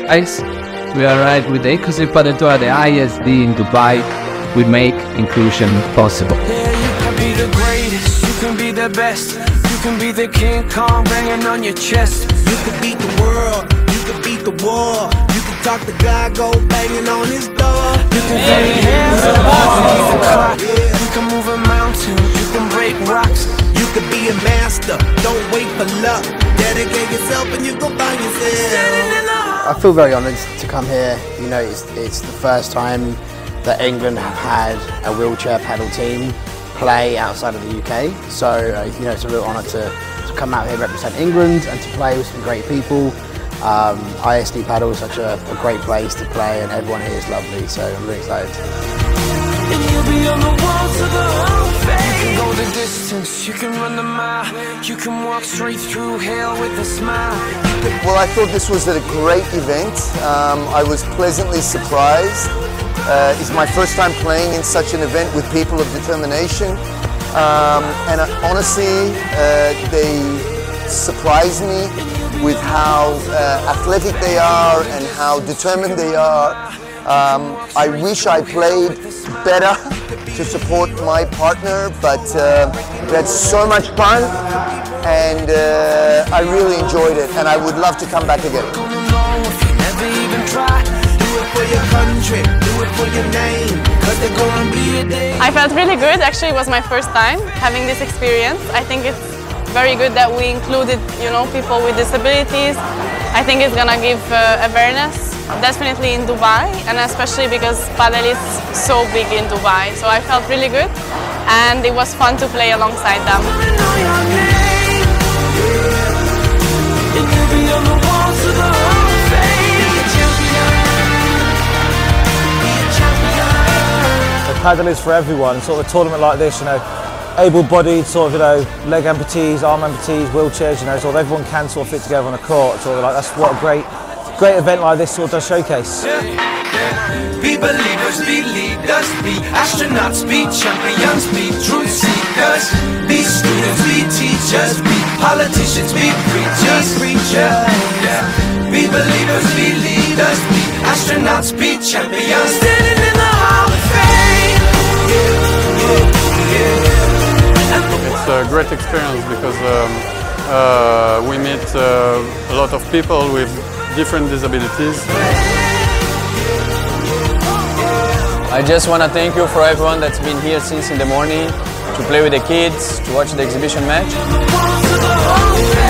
guys, we arrived with the Inclusive Padel Tour at the ISD in Dubai. We make inclusion possible. Yeah, you can be the greatest, you can be the best, you can be the King Kong banging on your chest. You can beat the world, you can beat the war, you can talk to God, go banging on his door. You can throw your hands up, you can move a mountain, you can break rocks. You can be a master, don't wait for luck. Dedicate yourself and you go find yourself. I feel very honoured to come here. You know, it's the first time that England have had a wheelchair paddle team play outside of the UK. So, you know, it's a real honour to come out here, represent England and to play with some great people. ISD Padel is such a great place to play and everyone here is lovely, so I'm really excited. And you'll be on the walls of the Hall of Fame. You can go the distance, you can run the mile, you can walk straight through hell with a smile. Well, I thought this was a great event. I was pleasantly surprised. It's my first time playing in such an event with people of determination. And honestly, they surprised me with how athletic they are and how determined they are. I wish I played better to support my partner, but we had so much fun and I really enjoyed it and I would love to come back again. I felt really good. Actually, it was my first time having this experience. I think it's very good that we included, you know, people with disabilities. I think it's gonna give awareness, definitely in Dubai, and especially because padel is so big in Dubai. So I felt really good, and it was fun to play alongside them. Padel is for everyone. Sort of a tournament like this, you know, able-bodied, sort of, you know, leg amputees, arm amputees, wheelchairs, you know, sort of everyone can sort of fit together on a court. Sort of like that's what a great event like this sort of does showcase. Be believers, be leaders, be astronauts, be champions, be truth seekers, be students, be teachers, be politicians, be preachers, be believers, be leaders, be astronauts, be champions, standing in the Hall of Fame. It's a great experience because we meet a lot of people with different disabilities. I just want to thank you for everyone that's been here since in the morning to play with the kids, to watch the exhibition match.